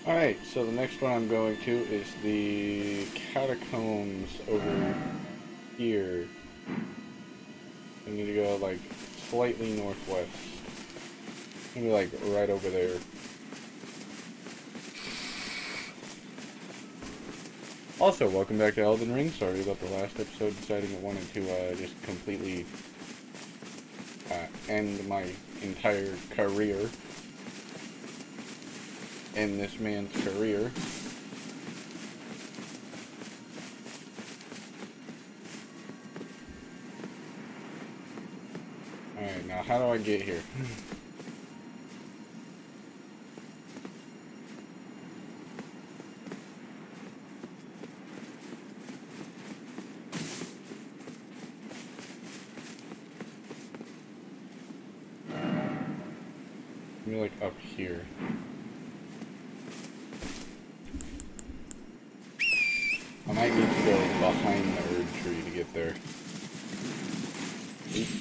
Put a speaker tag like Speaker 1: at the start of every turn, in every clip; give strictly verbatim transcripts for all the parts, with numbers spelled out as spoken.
Speaker 1: Alright, so the next one I'm going to is the catacombs over here. I need to go like slightly northwest. Maybe like right over there. Also, welcome back to Elden Ring. Sorry about the last episode deciding I wanted to uh, just completely uh, end my entire career. End this man's career. Alright, now how do I get here? Maybe like up here. I might need to go behind the Erd tree to get there. Oop.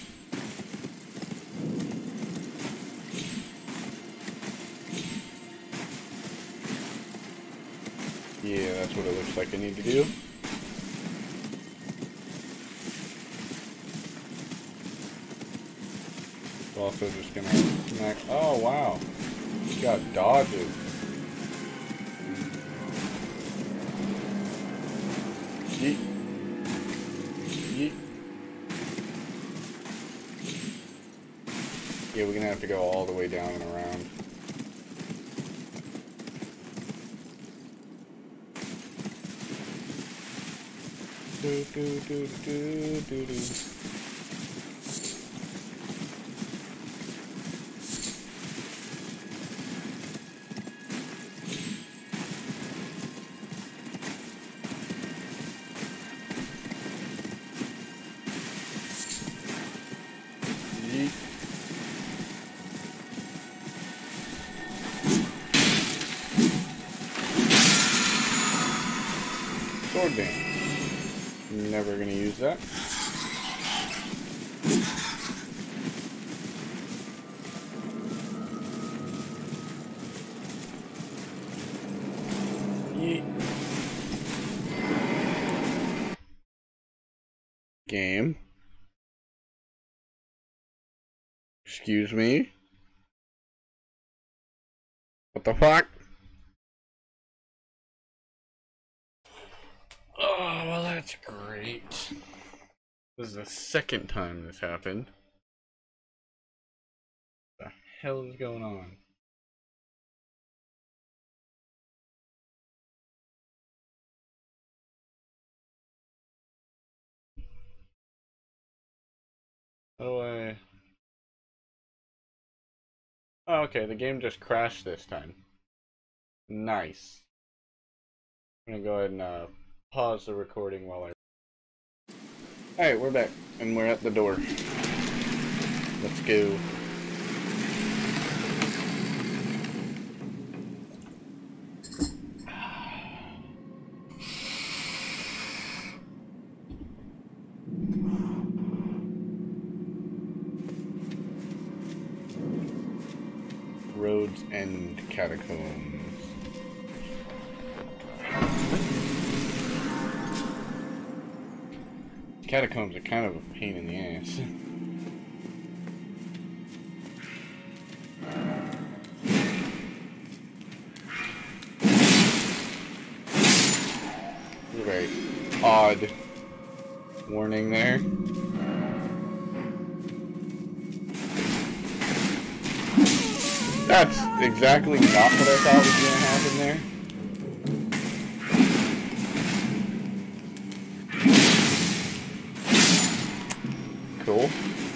Speaker 1: Yeah, that's what it looks like I need to do. Also just gonna smack. Oh wow, he's got dodges. Yeet. Yeet. Yeah, we're gonna have to go all the way down and around. Do do do do do do. Sword dance. Never gonna use that. Yeet. Game. Excuse me. What the fuck? Oh, well that's great. This is the second time this happened. What the hell is going on? How do I... Oh, okay, the game just crashed this time. Nice. I'm gonna go ahead and uh, pause the recording while I... Alright, we're back, and we're at the door. Let's go. Roads End Catacombs. Catacombs are kind of a pain in the ass. Very odd warning there. That's exactly not what I thought was going to happen there. Cool.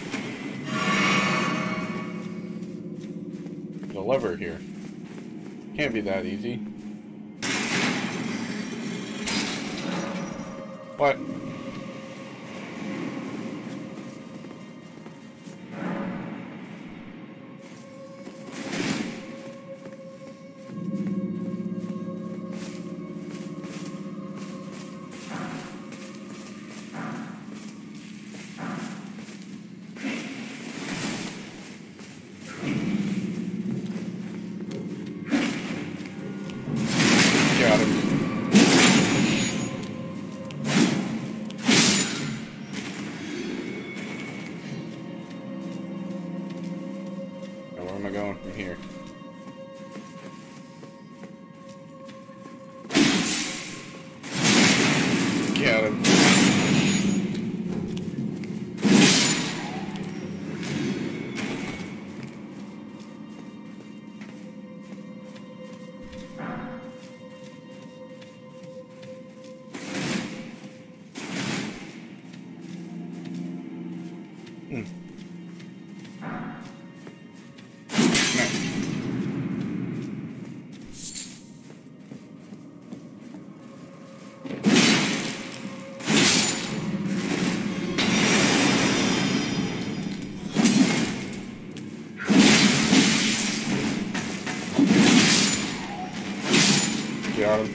Speaker 1: There's a lever here. Can't be that easy. What? Got him. Now where am I going from here? Got him. Hmm. Got him.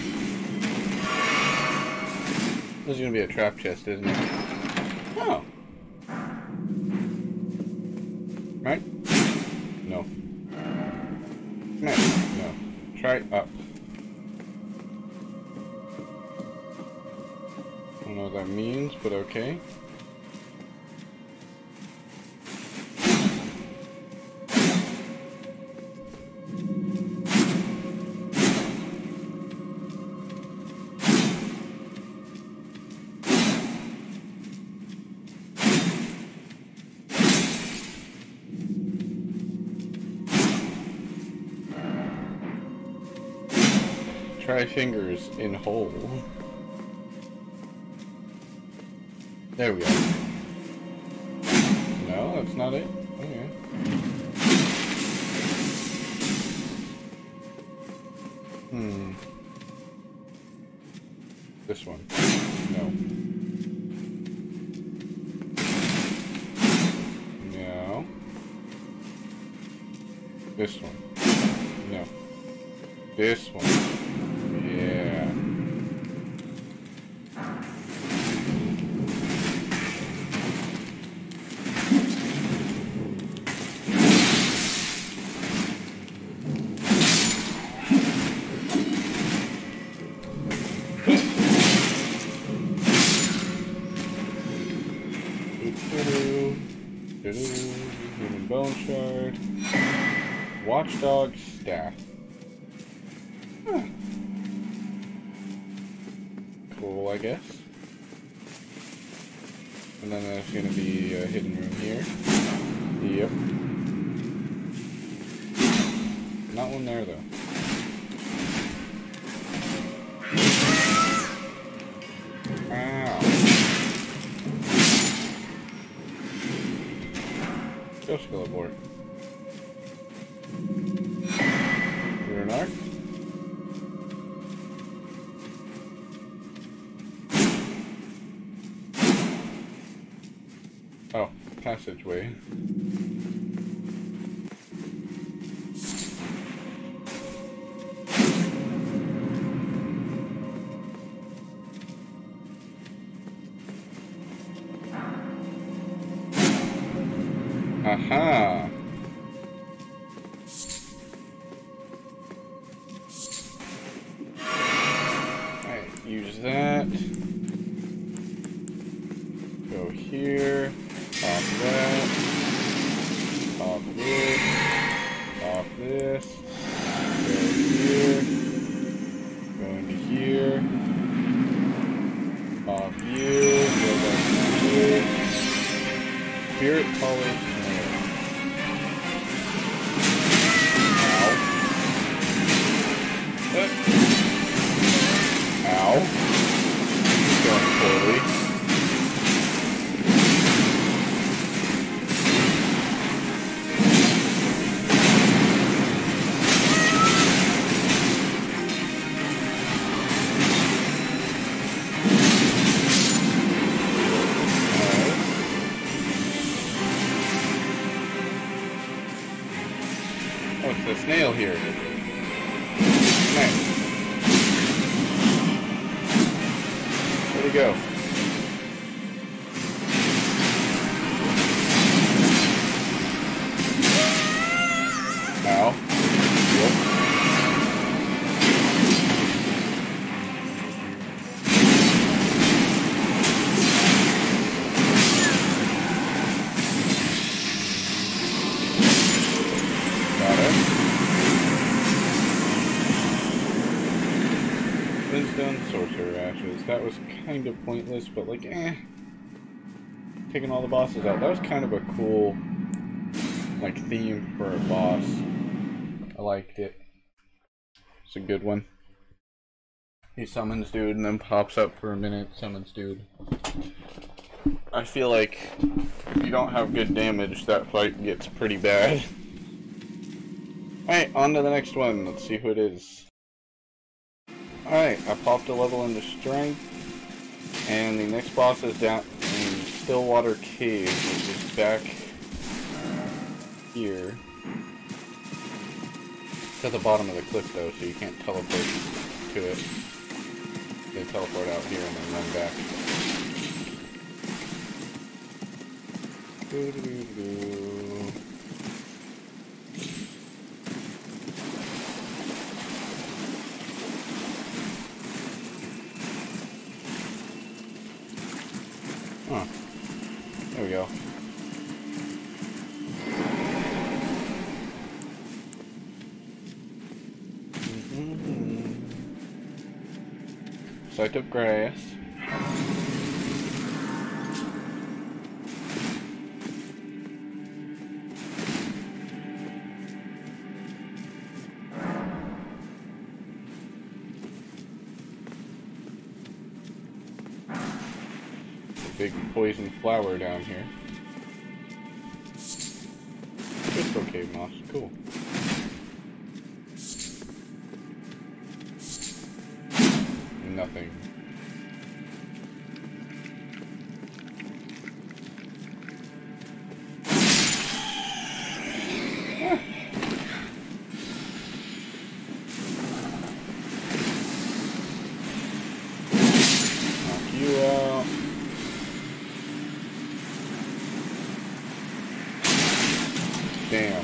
Speaker 1: This is gonna be a trap chest, isn't it? Oh. Right? No. No. No. Try up. I don't know what that means, but okay. Try fingers in hole. There we go. No, that's not it. Okay. Hmm. This one. No. No. This one. No. This one. Yeah. Human bone shard. Watchdog staff. Huh. Cool, I guess. And then there's gonna be a hidden room here. Yep. Not one there though. Ow. Go Skellabort. You're an arc? Oh, passageway. Aha! Alright, use that. Go here. Pop that. Pop this. Pop this. Go here. Go into here. Pop you. Go back to here. Spirit Polished Nail. Ow. What? Ow. It's going poorly. Oh, it's the snail here. Nice. Where'd he go? Ow. Yep. Flintstone Sorcerer Ashes. That was kind of pointless, but like, eh. Taking all the bosses out. That was kind of a cool, like, theme for a boss. I liked it. It's a good one. He summons dude and then pops up for a minute, summons dude. I feel like if you don't have good damage, that fight gets pretty bad. Alright, on to the next one. Let's see who it is. Alright, I popped a level into Strength. And the next boss is down in Stillwater Cave, which is back here. It's at the bottom of the cliff though, so you can't teleport to it. They teleport out here and then run back. Doo -doo -doo -doo. Huh. There we go. Mm-hmm. So I took grass. Big poison flower down here. Crystal cave moss, cool. Nothing. Ah. Knock you out. Damn.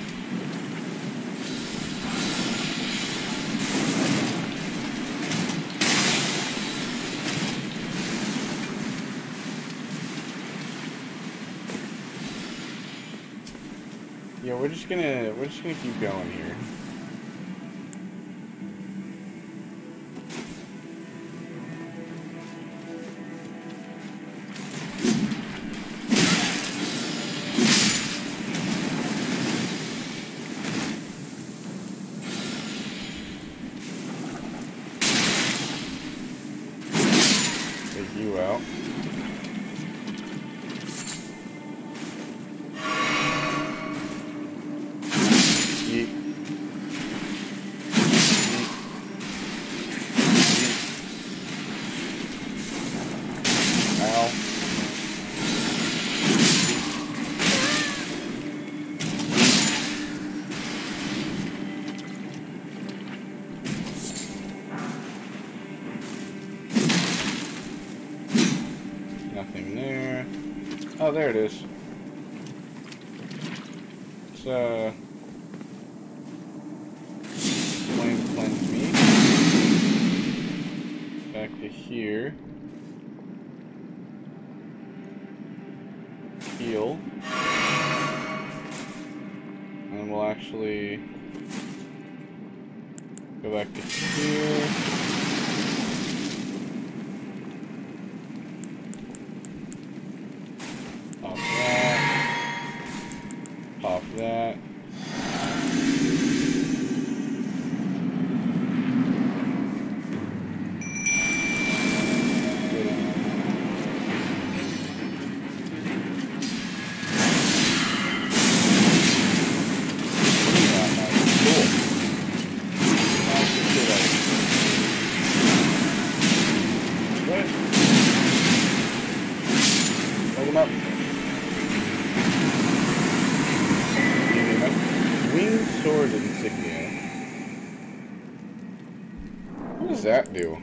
Speaker 1: Yeah, we're just gonna we're just gonna keep going here. You out. Yeet. Yeet. Yeet. Ow. Nothing there. Oh, there it is. It's, uh... Flame cleanse me. Back to here. Heal. And we'll actually... go back to here. Pop that. Pop that. Hold him up. Winged sword insignia. What does that do?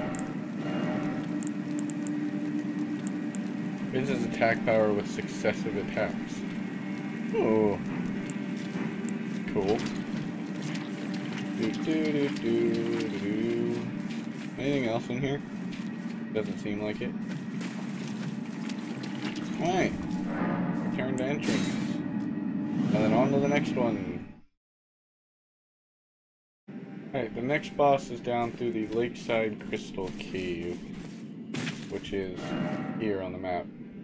Speaker 1: Raises attack power with successive attacks. Oh, cool. Do, do, do, do, do, do. Anything else in here? Doesn't seem like it. Alright. Return to entrance. And then on to the next one. Alright, the next boss is down through the Lakeside Crystal Cave, which is here on the map.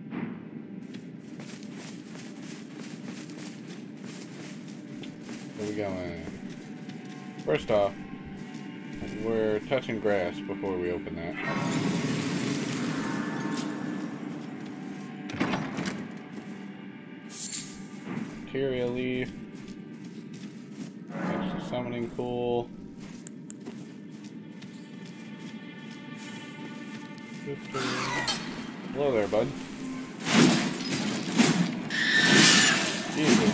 Speaker 1: Where we going? First off, we're touching grass before we open that. Materia leaf. That's the summoning pool. Hello there, bud. Jesus.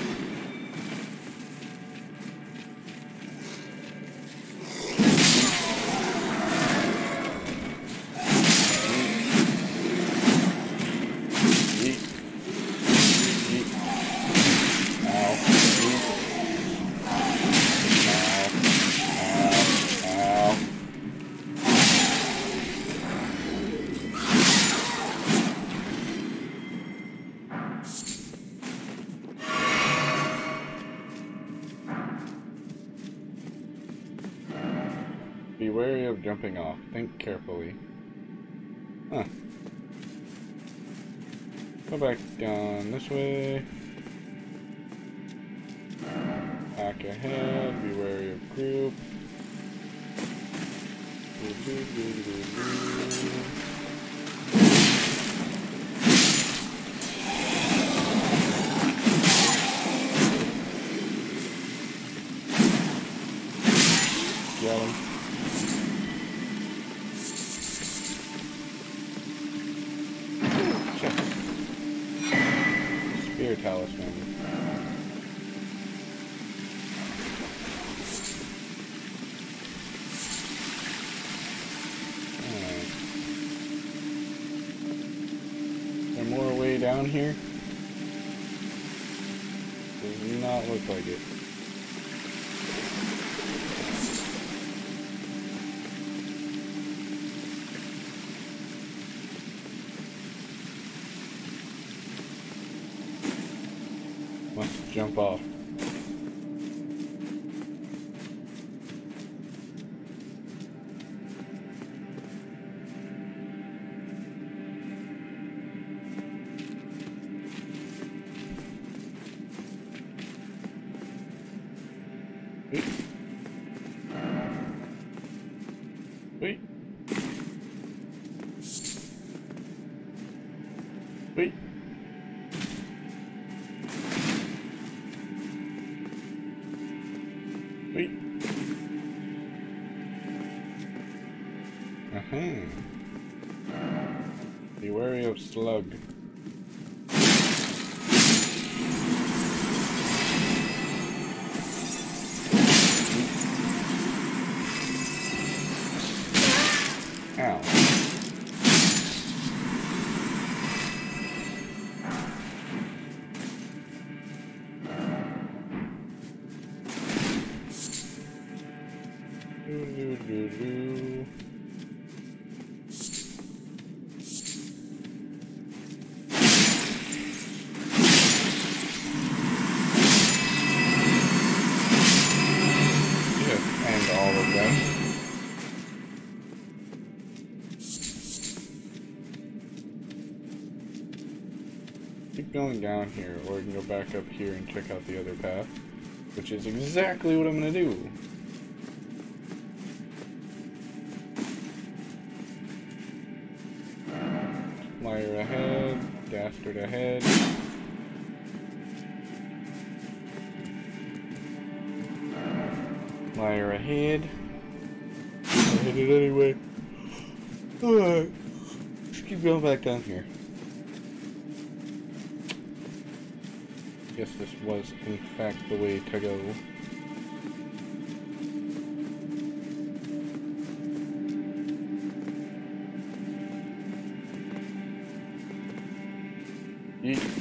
Speaker 1: Be wary of jumping off. Think carefully. Huh. Go back down this way. Back ahead. Be wary of group. Do, do, do, do, do. Got him. Spear talisman. Alright. Is there more way down here? Does not look like it. Must jump off. Wait. Wait. Wait. Wait. Uh-huh. Be wary of slug. Ow. Do, do, do, do. Yeah, and all of them. Keep going down here, or we can go back up here and check out the other path, which is exactly what I'm gonna do. Liar ahead, dastard ahead. Liar ahead. I hit it anyway. Alright. Let's keep going back down here. Guess this was, in fact, the way to go. Yeet.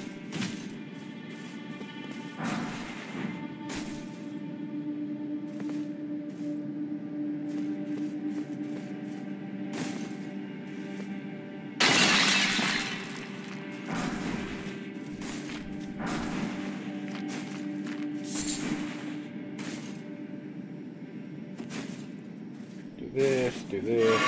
Speaker 1: this, do this.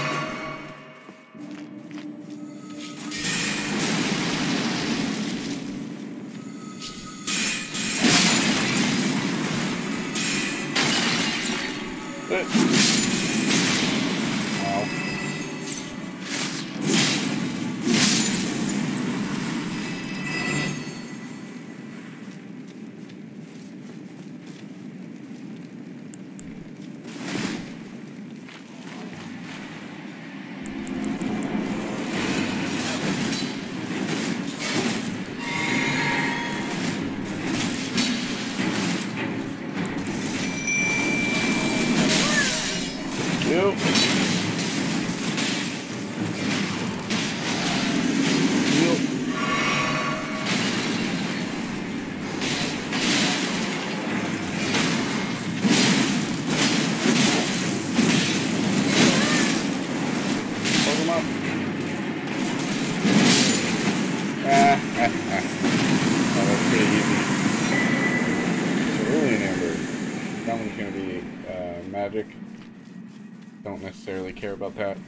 Speaker 1: Don't necessarily care about that.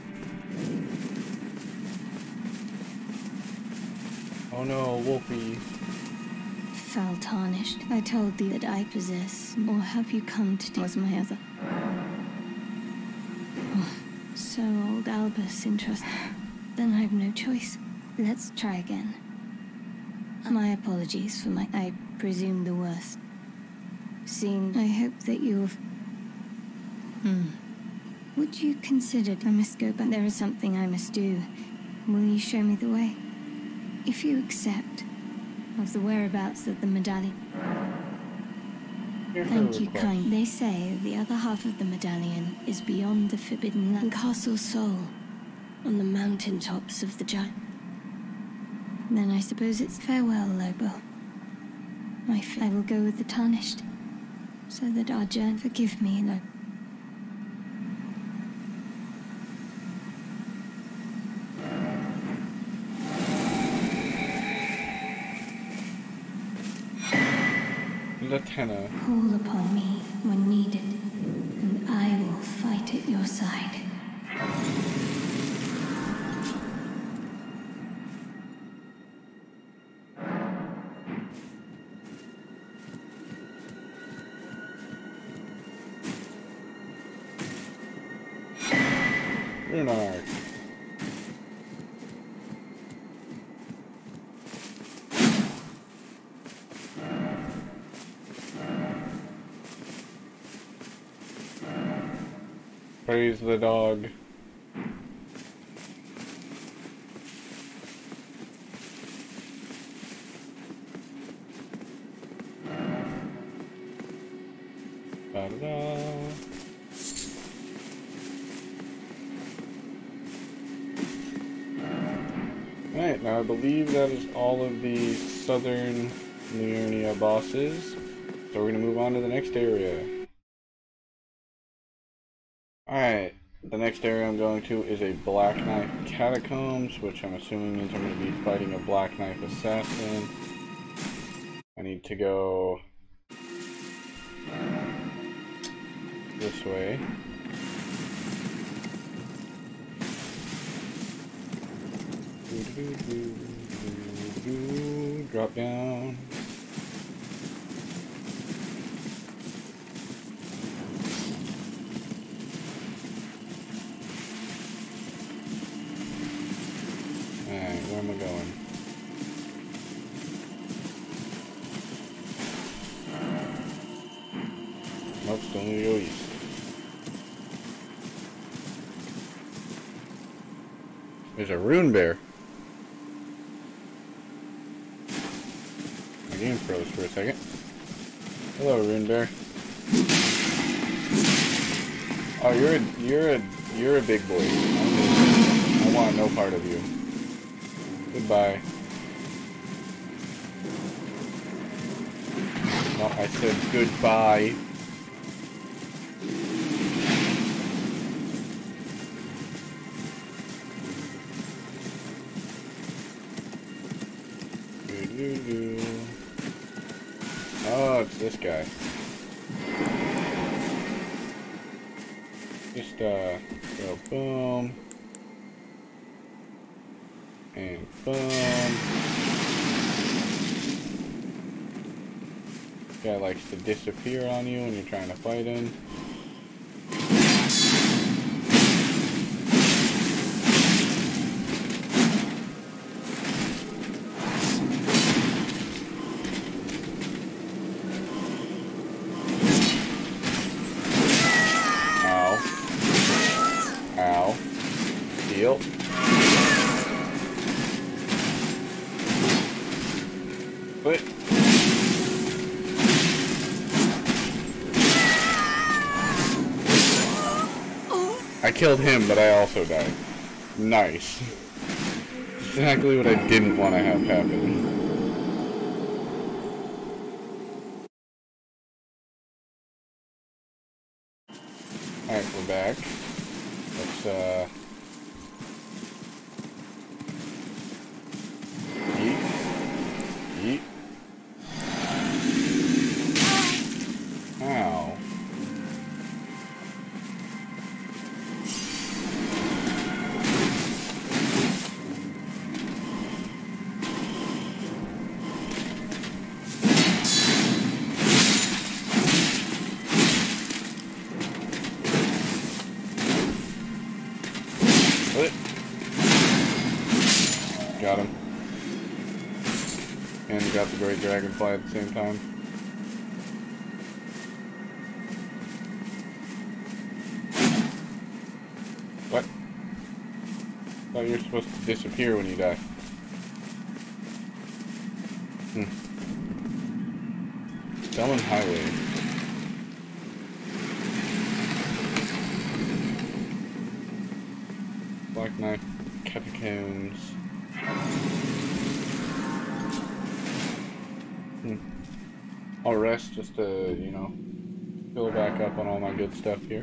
Speaker 1: Oh no, Wolfie.
Speaker 2: Foul tarnished. I told thee that I possess, or have you come to was my other? Oh, so old Albus interested. Then I've no choice. Let's try again. My apologies for my... I presume the worst. Seeing, I hope that you've... Hmm. Would you consider I must go back? There is something I must do. Will you show me the way? If you accept of the whereabouts of the medallion.
Speaker 1: Here's
Speaker 2: Thank you, kind. They say the other half of the medallion is beyond the forbidden land. Castle Sol, on the mountain tops of the giant. Then I suppose it's farewell, Lobo. My f I will go with the tarnished, so that our journey. Forgive me, Lobo.
Speaker 1: Latenna.
Speaker 2: Call upon me when needed, and I will fight at your side.
Speaker 1: Runark. Praise the dog. Da-da-da. Alright, now I believe that is all of the southern Liurnia bosses. So we're going to move on to the next area. Alright, the next area I'm going to is a Black Knife Catacombs, which I'm assuming means I'm going to be fighting a Black Knife Assassin. I need to go this way. Drop down. Alright, where am I going? Nope, still need to go east. There's a rune bear. My game froze for a second. Hello, rune bear. Oh, you're a you're a you're a big boy. I want no part of you. Goodbye. No, I said goodbye. Oh, it's this guy. Just uh, go boom. And boom. Guy likes to disappear on you when you're trying to fight him. But I killed him, but I also died. Nice. Exactly what I didn't want to have happen. Alright, we're back. Let's, uh... eat. Eat. Ow. What? Got him. And got the great dragonfly at the same time. What? Thought you were supposed to disappear when you die. Hmm. Selling highway. Black Knight Catacombs. Hmm. I'll rest just to, you know, fill back up on all my good stuff here.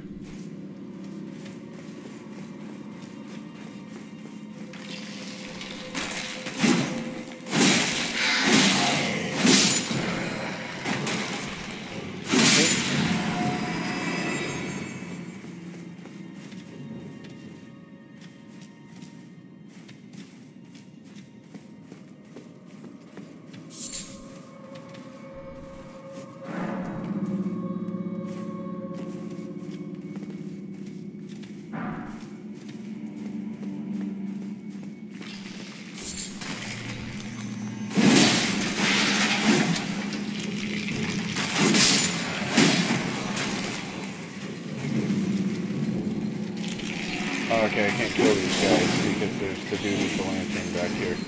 Speaker 1: Okay, I can't kill these guys because there's the dude with the lantern back here.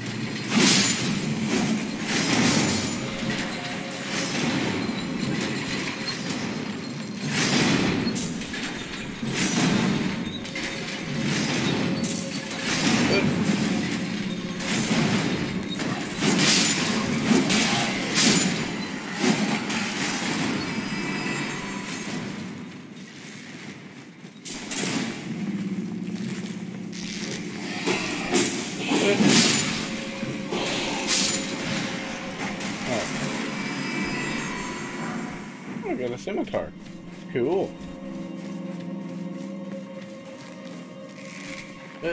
Speaker 1: I got a scimitar. Cool. Uh.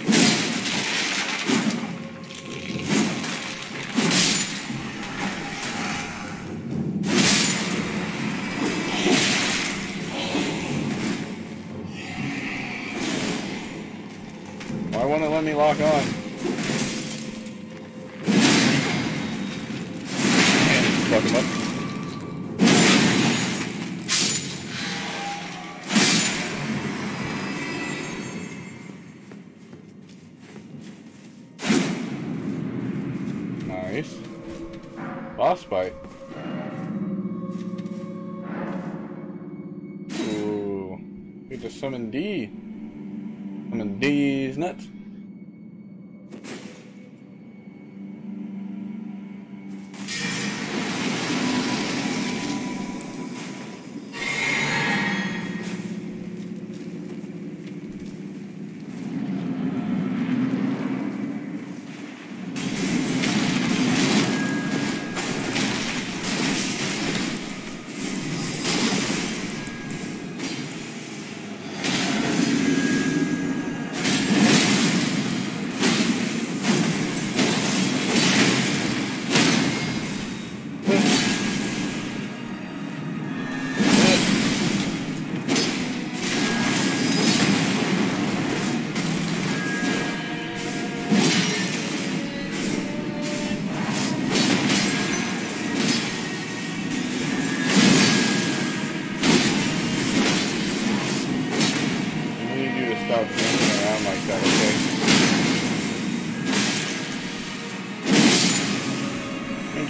Speaker 1: Why won't it let me lock on? Fuck him up. Nice. Boss fight. Ooh. Get to summon D. Summon D's nuts.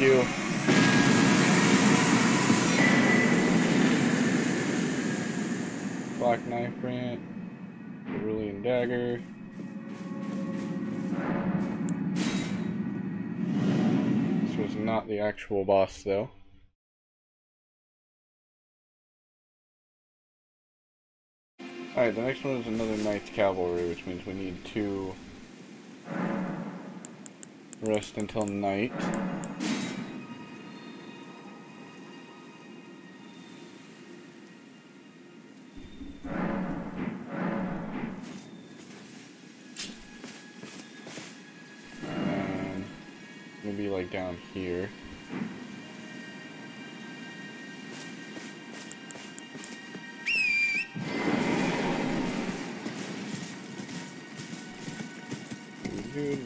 Speaker 1: you. Black Knife Grant. Cerulean Dagger. This was not the actual boss, though. Alright, the next one is another Knight's Cavalry, which means we need to rest until night. And maybe like down here. There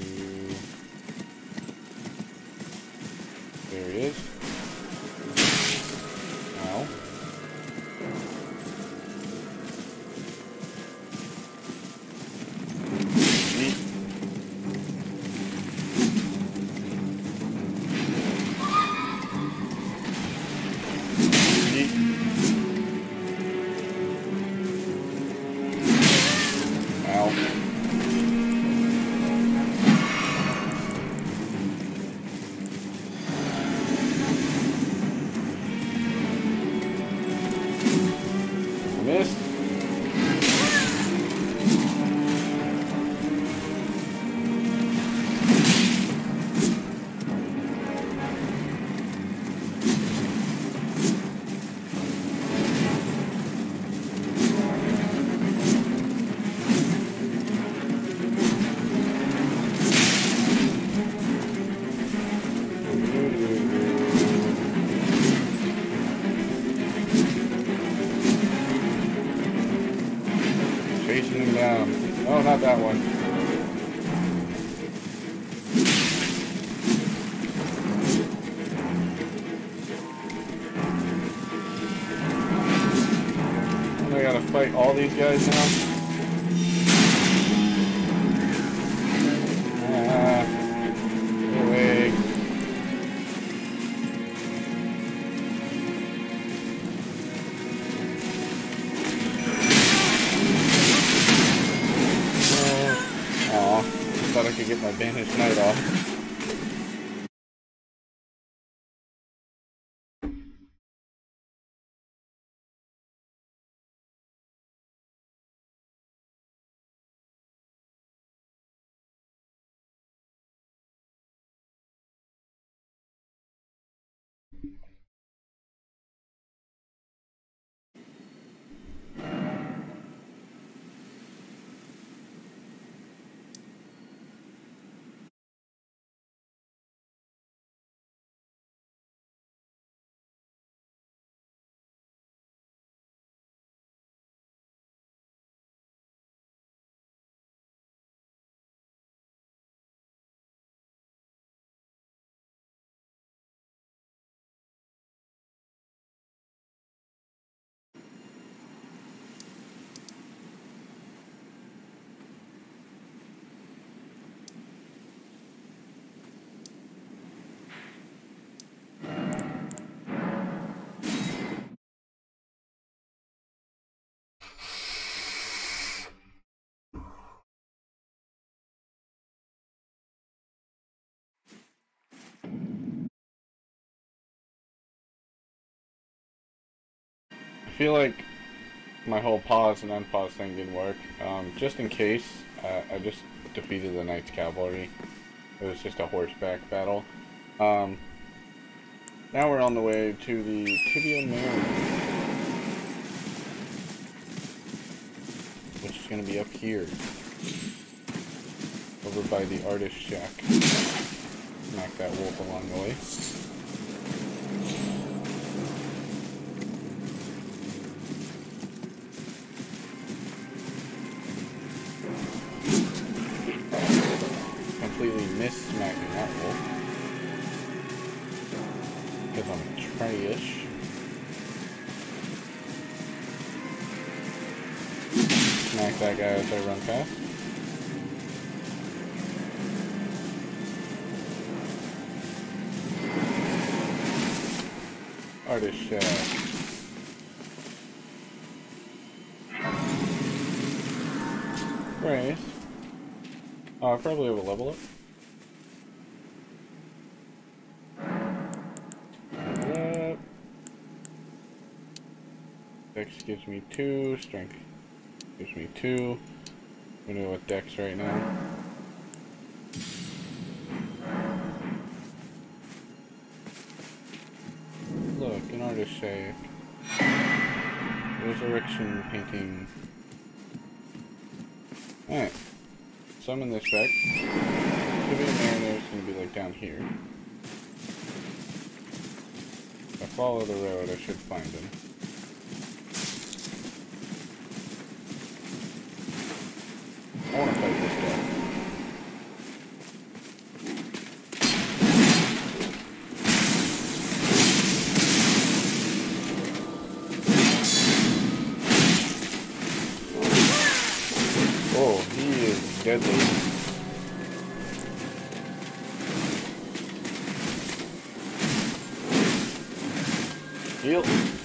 Speaker 1: he is. Ow. Neat. Neat. Ow. Missed. Chasing him down. Oh, not that one. I gotta fight all these guys now. Ah, go away. Aw, thought I could get my Banished Knight off. I feel like my whole pause and unpause thing didn't work. Um, just in case, uh, I just defeated the Knight's Cavalry. It was just a horseback battle. Um, now we're on the way to the Tibia Mariner, which is going to be up here, over by the Artist Shack. Smack that wolf along the way. Completely missed smacking that wolf because I'm trash. Smack that guy as I run past. Artist shack. Grace. Oh, I probably have a level up. Yep. Dex gives me two. Strength gives me two. I'm gonna go with Dex right now. Look, an artist shack. Resurrection painting. Alright. Summon this back. Tibium Mariner is gonna be like down here. If I follow the road, I should find him. I wanna fight this guy. Oh, he is deadly. Heal.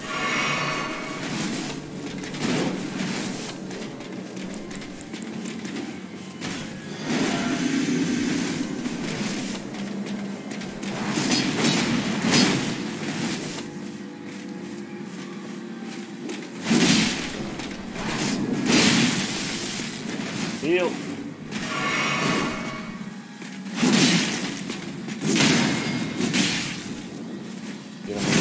Speaker 1: Heal. Get him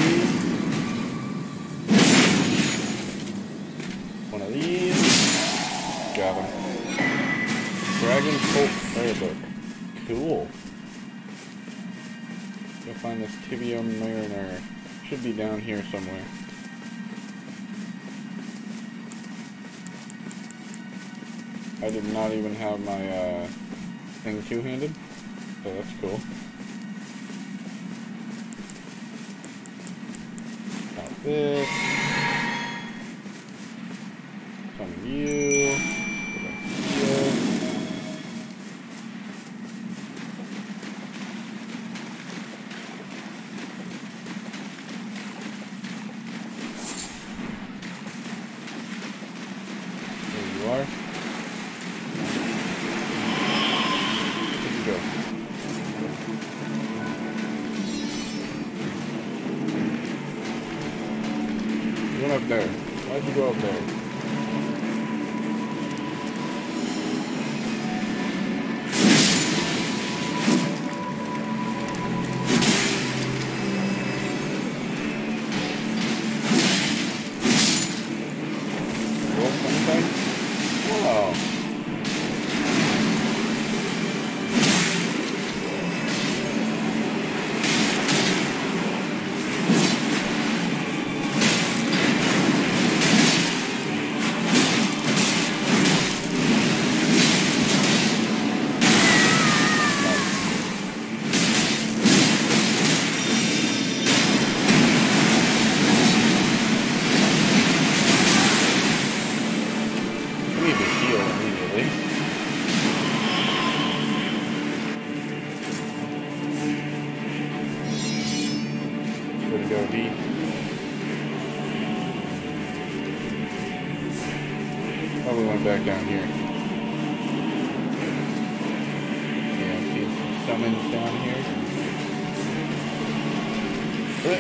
Speaker 1: one of these. One of these. Got him. Dragon Cult Playbook. Cool. Go find this Tibium Mariner. Should be down here somewhere. I did not even have my uh, thing two-handed, so that's cool. Got this. Some of you. Here. There you are. Go. You went up there. Why'd you go up there? Wolf anything? Oh. Go deep. Probably went back down here. Yeah, see some summons down here. There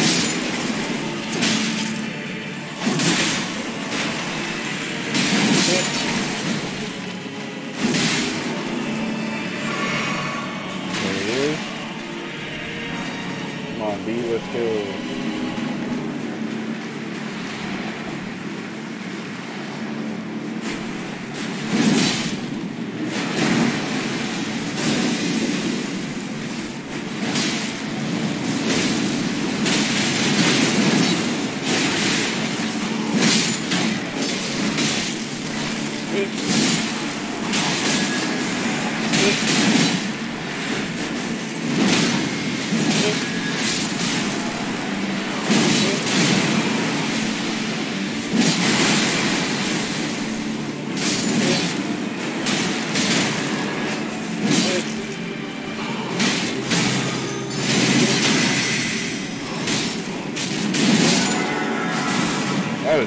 Speaker 1: he is. Come on, B, let's go.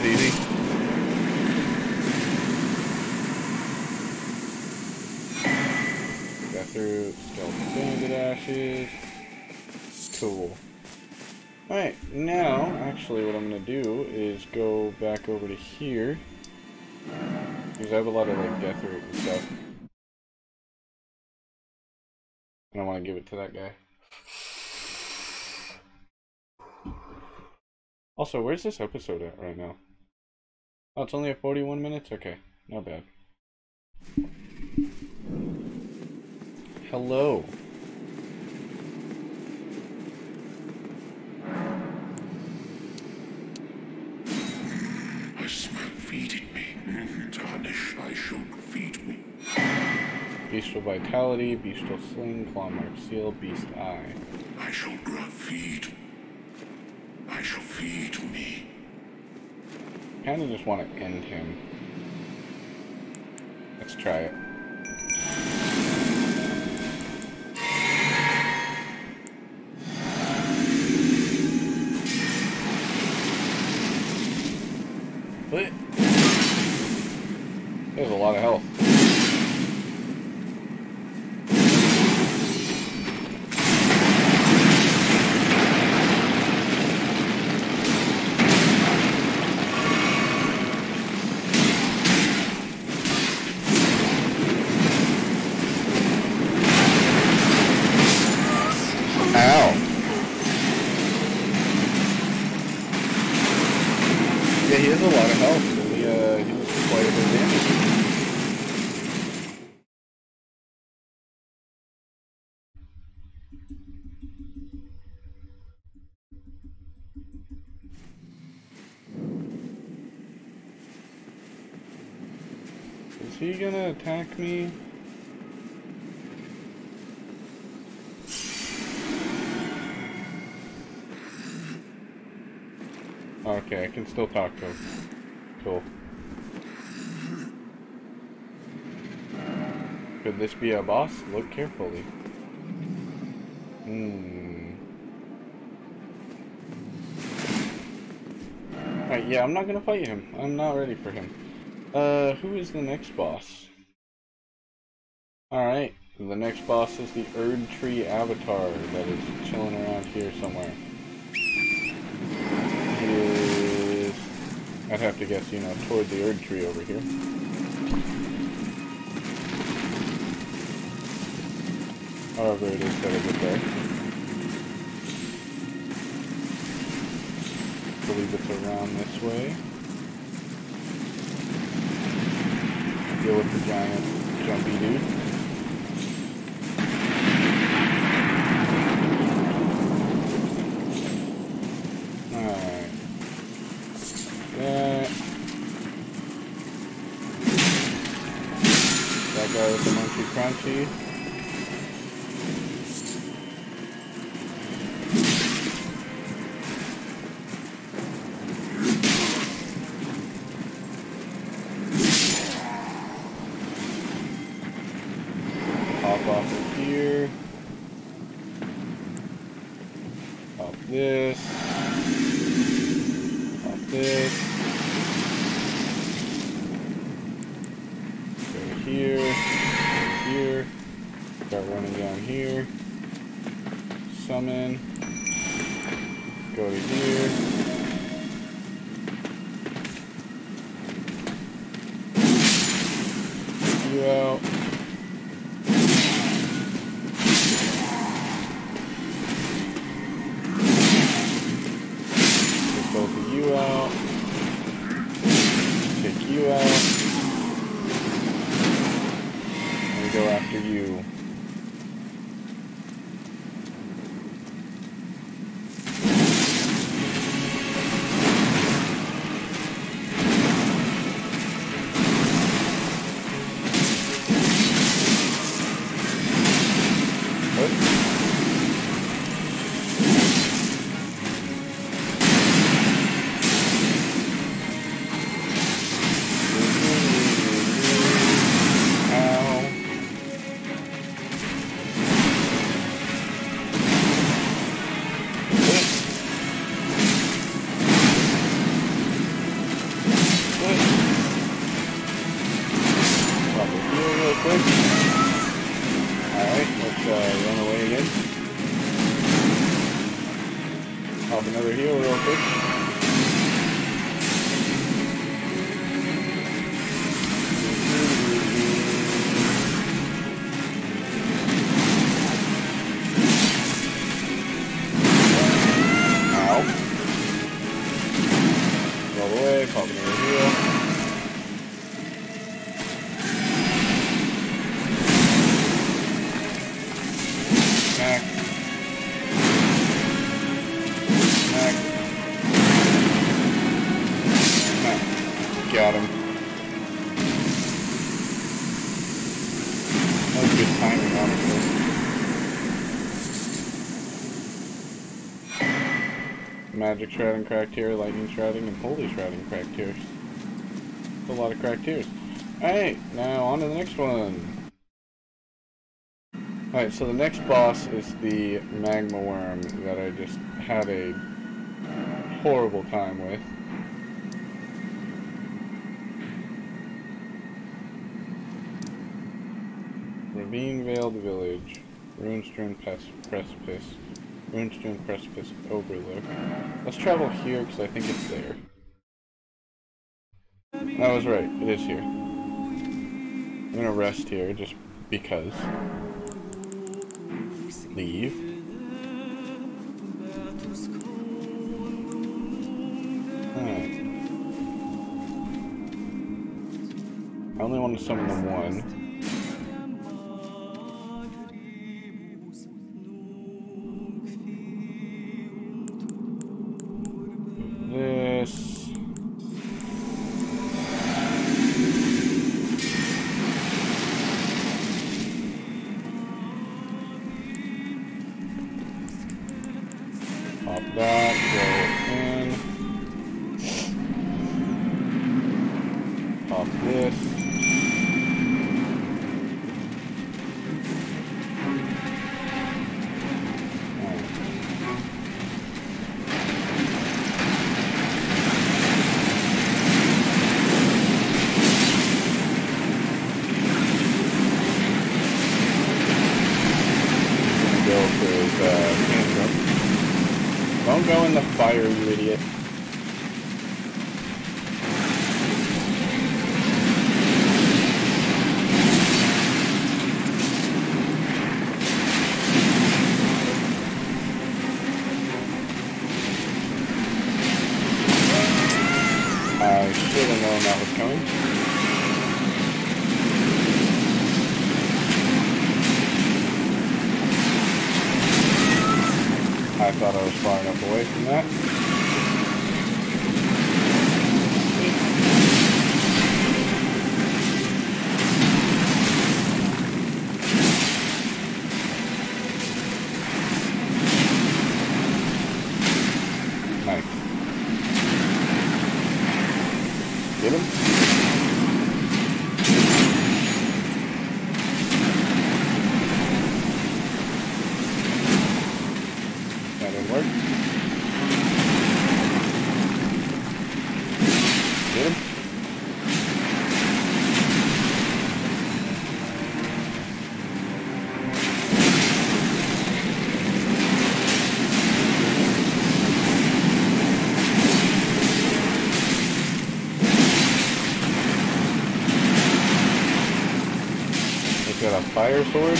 Speaker 1: easy. Deathroot, skeleton bandit ashes. Cool. Alright, now, actually what I'm going to do is go back over to here. Because I have a lot of, like, Deathroot and stuff. And I want to give it to that guy. Also, where's this episode at right now? Oh, it's only at forty-one minutes? Okay, not bad. Hello.
Speaker 3: I smell feeding me. Tarnish, I should feed me.
Speaker 1: Bestial Vitality, Bestial Sling, Claw Mark Seal, Beast Eye.
Speaker 3: I shall grant feed. I shall feed me.
Speaker 1: Kinda just want to end him. Let's try it. What? There's a lot of health. Yeah, he has a lot of health, so he, uh, he was quite a bit of damage. Is he gonna attack me? Okay, I can still talk to him. Cool. Could this be a boss? Look carefully. Hmm. Alright, yeah, I'm not gonna fight him. I'm not ready for him. Uh, who is the next boss? Alright, the next boss is the Erdtree Avatar that is chilling around here somewhere. He is, I'd have to guess, you know, toward the Erdtree over here. However it is that I get there. I believe it's around this way. Deal with the giant jumpy dude. Alright. That. That guy with the monkey crunchy. Hop off of here. Off this. Off this. Go here. Go here. Start running down here. Summon. Go to here. You out. Take both of you out. Take you out. And we go after you. quick. Alright, let's uh, run away again. Pop another heal real quick. Ow. Roll away, pop another heal. Smack. Smack. Smack. Got him. That was good timing, honestly. Magic shrouding cracked here, lightning shrouding, and holy shrouding cracked here. A lot of cracked tears. Alright, now on to the next one. Alright, so the next boss is the magma worm that I just had a horrible time with. Ravine Veiled Village. Runestrewn Precipice. Runestrewn Precipice Overlook. Let's travel here because I think it's there. I was right, it is here. I'm gonna rest here just because. Leave. Alright. I only want to summon the one. This. Pop that, go in. Pop this. Don't go in the fire, you idiot. I should have known that was coming. I thought I was far enough away from that. Nice. Get him? That didn't work. Get him? He's got a fire sword.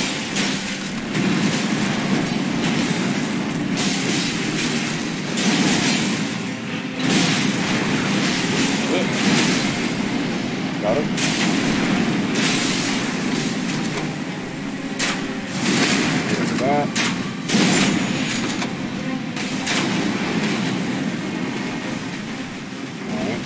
Speaker 1: Got him. Here's that. Alright.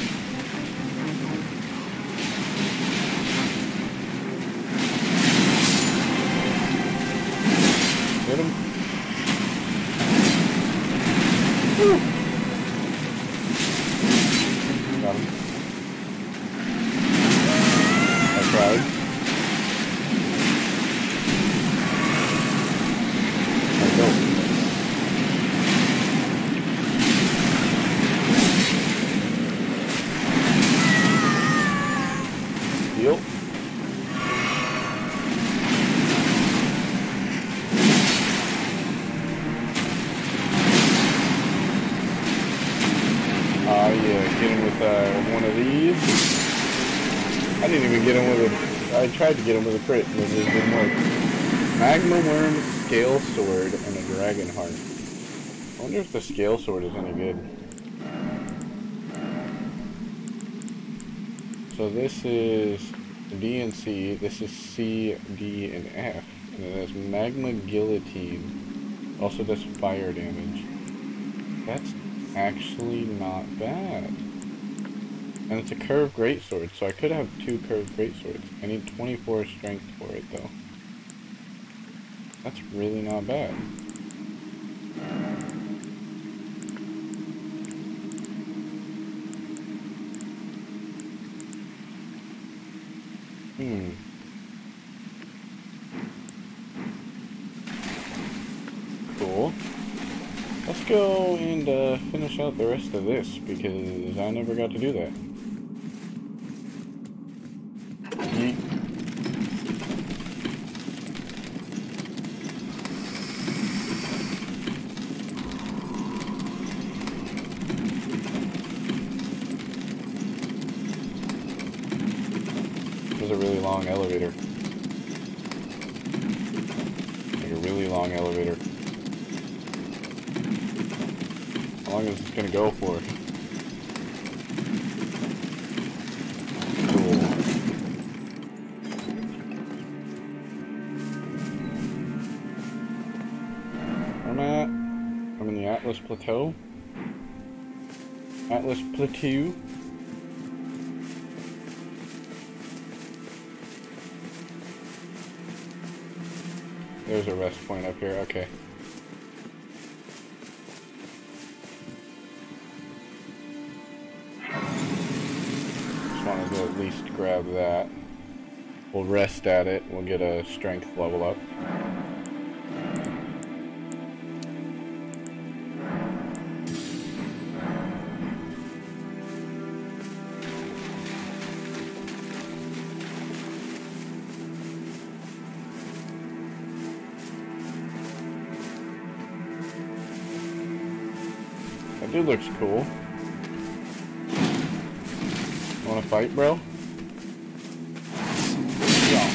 Speaker 1: Get him. Woo. Got him. I didn't even get him with a... I tried to get him with a crit, but it didn't work. Magma Worm, Scale Sword, and a Dragon Heart. I wonder if the Scale Sword is any good. So this is D and C, this is C, D, and F. And it has Magma Guillotine. Also does fire damage. That's actually not bad. And it's a curved greatsword, so I could have two curved greatswords. I need twenty-four strength for it, though. That's really not bad. Hmm. Cool. Let's go and uh, finish out the rest of this, because I never got to do that. Yeet. This is a really long elevator. Like a really long elevator. How long is this gonna go for? Cool. Where am I at? I'm in the Atlas Plateau. Atlas Plateau. There's a rest point up here, okay. Just wanted to at least grab that. We'll rest at it, we'll get a strength level up. That dude looks cool. Wanna fight, bro? Yeah.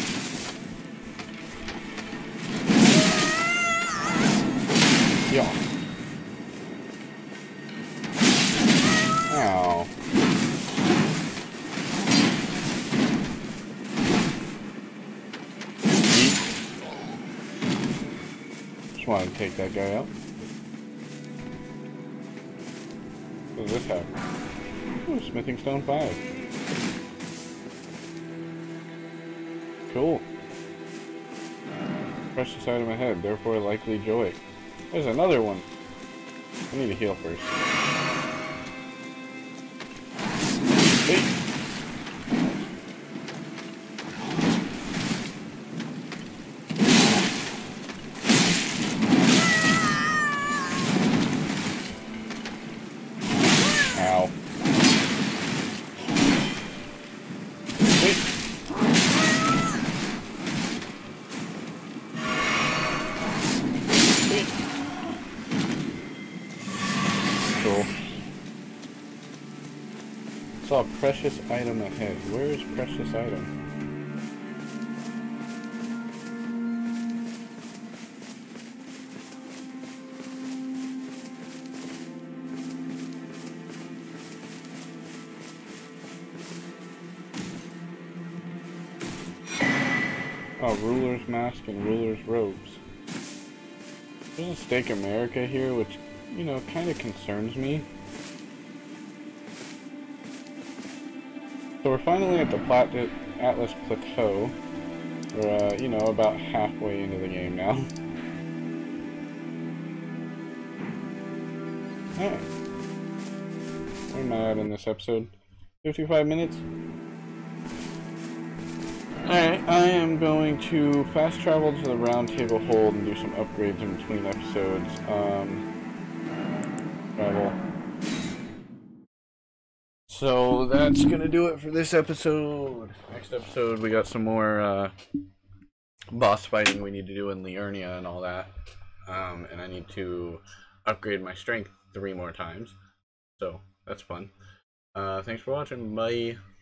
Speaker 1: Yeah. Ow. Just wanted to take that guy out. What does this have? Ooh, Smithing Stone five. Cool. Precious item ahead, therefore likely joy. There's another one. I need to heal first. Hey. Ow. Hey. Hey. Cool. Saw a precious item ahead. Where is precious item? Oh, Ruler's Mask and Ruler's Robes. There's a Stake America here, which, you know, kind of concerns me. So we're finally at the Plat Atlas Plateau. We're, uh, you know, about halfway into the game now. Alright. Where am I at in this episode? fifty-five minutes? Alright, I am going to fast travel to the Round Table Hold and do some upgrades in between episodes. Um, travel. So that's gonna do it for this episode. Next episode, we got some more uh, boss fighting we need to do in Liurnia and all that. Um, and I need to upgrade my strength three more times. So that's fun. Uh, thanks for watching. Bye.